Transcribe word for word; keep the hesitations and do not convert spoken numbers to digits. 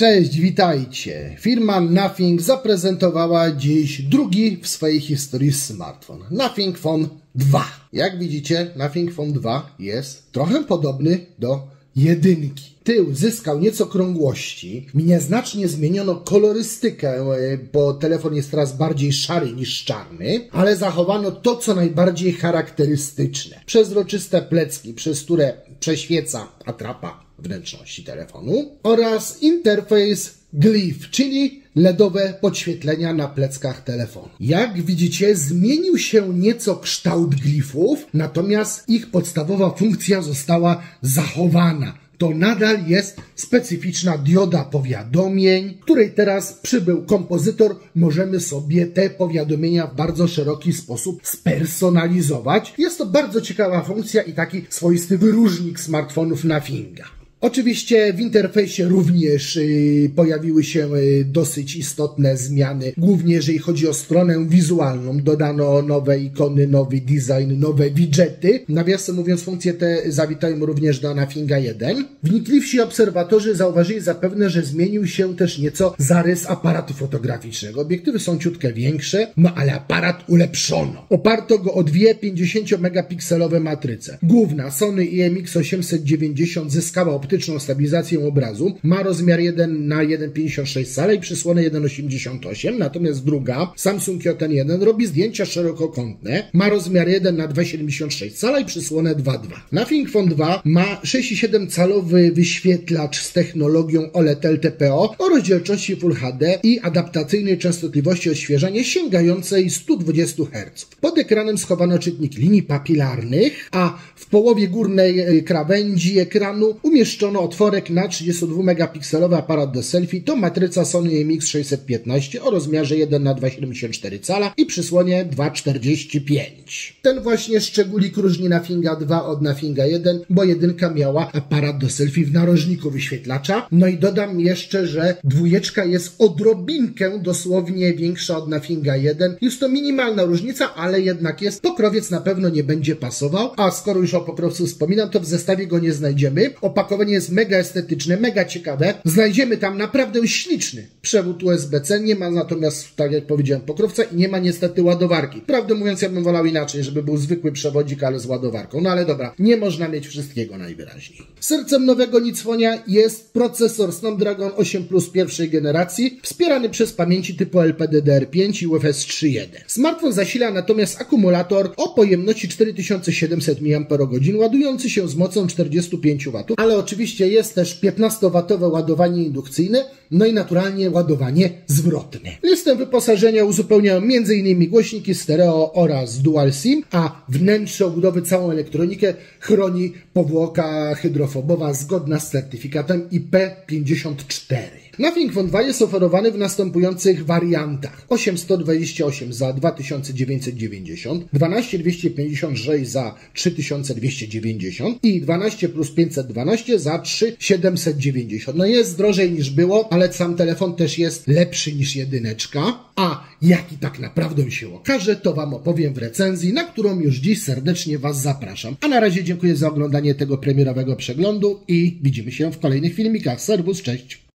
Cześć, witajcie. Firma Nothing zaprezentowała dziś drugi w swojej historii smartfon. Nothing Phone dwa. Jak widzicie, Nothing Phone dwa jest trochę podobny do jedynki. Tył zyskał nieco krągłości, nieznacznie zmieniono kolorystykę, bo telefon jest teraz bardziej szary niż czarny, ale zachowano to, co najbardziej charakterystyczne. Przezroczyste plecki, przez które prześwieca atrapa wnętrzności telefonu oraz interfejs Glyph, czyli ledowe podświetlenia na pleckach telefonu. Jak widzicie, zmienił się nieco kształt glifów, natomiast ich podstawowa funkcja została zachowana. To nadal jest specyficzna dioda powiadomień, której teraz przybył kompozytor. Możemy sobie te powiadomienia w bardzo szeroki sposób spersonalizować. Jest to bardzo ciekawa funkcja i taki swoisty wyróżnik smartfonów Nothinga. Oczywiście w interfejsie również y, pojawiły się y, dosyć istotne zmiany, głównie jeżeli chodzi o stronę wizualną. Dodano nowe ikony, nowy design, nowe widgety. Nawiasem mówiąc, funkcje te zawitają również do Nothinga jeden. Wnikliwsi obserwatorzy zauważyli zapewne, że zmienił się też nieco zarys aparatu fotograficznego. Obiektywy są ciutkę większe, no ale aparat ulepszono. Oparto go o dwie pięćdziesięciomegapikselowe matryce. Główna Sony I M X osiemset dziewięćdziesiąt zyskała optyczną stabilizację obrazu, ma rozmiar jeden na jeden przecinek pięćdziesiąt sześć cala i przysłonę jeden przecinek osiemdziesiąt osiem, natomiast druga, Samsung J N jeden, robi zdjęcia szerokokątne, ma rozmiar jeden na dwa przecinek siedemdziesiąt sześć cala i przysłonę dwa przecinek dwa. Nothing Phone dwa ma sześć przecinek siedem calowy wyświetlacz z technologią O L E D L T P O o rozdzielczości Full H D i adaptacyjnej częstotliwości odświeżania sięgającej stu dwudziestu herców. Pod ekranem schowano czytnik linii papilarnych, a w połowie górnej krawędzi ekranu umieszczono otworek na trzydziestodwumegapikselowy aparat do selfie. To matryca Sony I M X sześćset piętnaście o rozmiarze jeden na dwa przecinek siedemdziesiąt cztery cala i przysłonie dwa przecinek czterdzieści pięć. Ten właśnie szczególik różni Nothinga dwa od Nothinga jeden, bo jedynka miała aparat do selfie w narożniku wyświetlacza. No i dodam jeszcze, że dwójeczka jest odrobinkę dosłownie większa od Nothinga jeden. Jest to minimalna różnica, ale jednak jest. Pokrowiec na pewno nie będzie pasował, a skoro już o pokrowcu wspominam, to w zestawie go nie znajdziemy. Opakowanie jest mega estetyczne, mega ciekawe. Znajdziemy tam naprawdę śliczny przewód U S B C. Nie ma natomiast, tak jak powiedziałem, pokrowca i nie ma niestety ładowarki. Prawdę mówiąc, ja bym wolał inaczej, żeby był zwykły przewodzik, ale z ładowarką. No ale dobra, nie można mieć wszystkiego najwyraźniej. Sercem nowego nicwonia jest procesor Snapdragon osiem plus pierwszej generacji, wspierany przez pamięci typu L P D D R pięć i U F S trzy jeden. Smartfon zasila natomiast akumulator o pojemności cztery tysiące siedemset miliampergodzin, ładujący się z mocą czterdziestu pięciu watów, ale oczywiście jest też piętnastowatowe ładowanie indukcyjne, no i naturalnie ładowanie zwrotne. Listę wyposażenia uzupełniają m in głośniki stereo oraz dual SIM, a wnętrze obudowy, całą elektronikę chroni powłoka hydrofobowa zgodna z certyfikatem I P pięćdziesiąt cztery. Nothing Phone dwa jest oferowany w następujących wariantach: osiemset dwadzieścia osiem za dwa tysiące dziewięćset dziewięćdziesiąt, dwanaście dwieście pięćdziesiąt sześć za trzy tysiące dwieście dziewięćdziesiąt i dwanaście plus pięćset dwanaście za trzy tysiące siedemset dziewięćdziesiąt. No jest drożej niż było, ale sam telefon też jest lepszy niż jedyneczka. A jaki tak naprawdę się okaże, to Wam opowiem w recenzji, na którą już dziś serdecznie Was zapraszam. A na razie dziękuję za oglądanie tego premierowego przeglądu i widzimy się w kolejnych filmikach. Serwus, cześć!